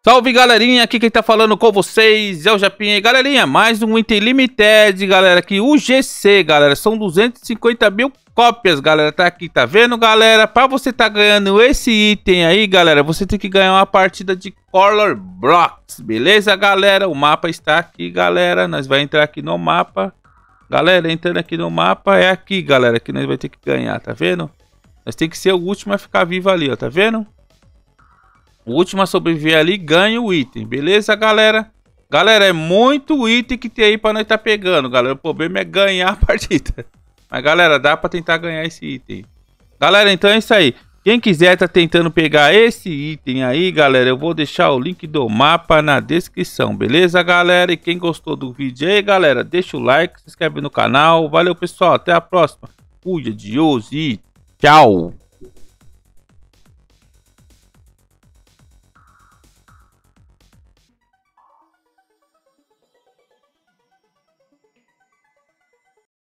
Salve galerinha, aqui quem tá falando com vocês é o Japinha. E galerinha, mais um item limited, galera, aqui o GC, galera, são 250 mil cópias, galera, tá aqui, tá vendo, galera? Pra você tá ganhando esse item aí, galera, você tem que ganhar uma partida de Color Blocks, beleza, galera? O mapa está aqui, galera, nós vai entrar aqui no mapa. Galera, entrando aqui no mapa, é aqui, galera, que nós vai ter que ganhar, tá vendo? Nós tem que ser o último a ficar vivo ali, ó, tá vendo? O último a sobreviver ali ganha o item, beleza, galera? Galera, é muito item que tem aí pra nós tá pegando, galera. O problema é ganhar a partida. Mas, galera, dá pra tentar ganhar esse item. Galera, então é isso aí. Quem quiser tá tentando pegar esse item aí, galera, eu vou deixar o link do mapa na descrição, beleza, galera? E quem gostou do vídeo aí, galera, deixa o like, se inscreve no canal. Valeu, pessoal, até a próxima. Cuida de hoje e tchau!